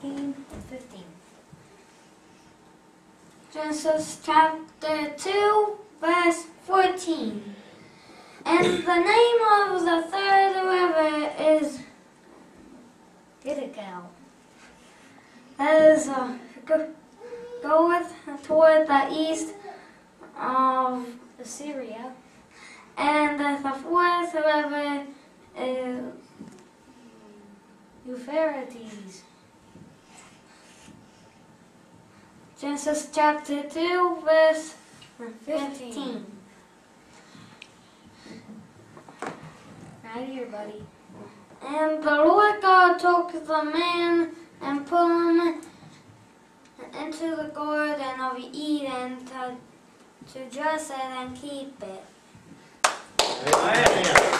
14 and 15. Genesis chapter 2, verse 14. And the name of the third river is Gilgal. that is goeth toward the east of Assyria. and the fourth river is Euphrates. Genesis chapter 2, verse 15. Right here, buddy. And the Lord God took the man and put him into the garden of Eden to dress it and keep it. Amen.